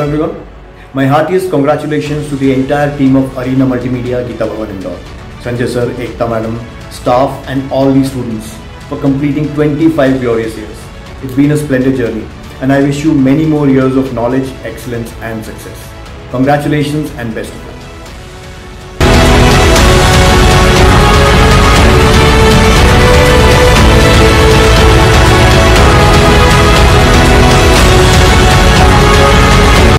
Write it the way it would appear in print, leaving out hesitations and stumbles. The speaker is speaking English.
everyone. My heartiest congratulations to the entire team of Arena Multimedia Geeta Bhavan Indore. Sanjay sir, Ekta madam, staff and all the students for completing 25 glorious years. It's been a splendid journey and I wish you many more years of knowledge, excellence and success. Congratulations and best of luck.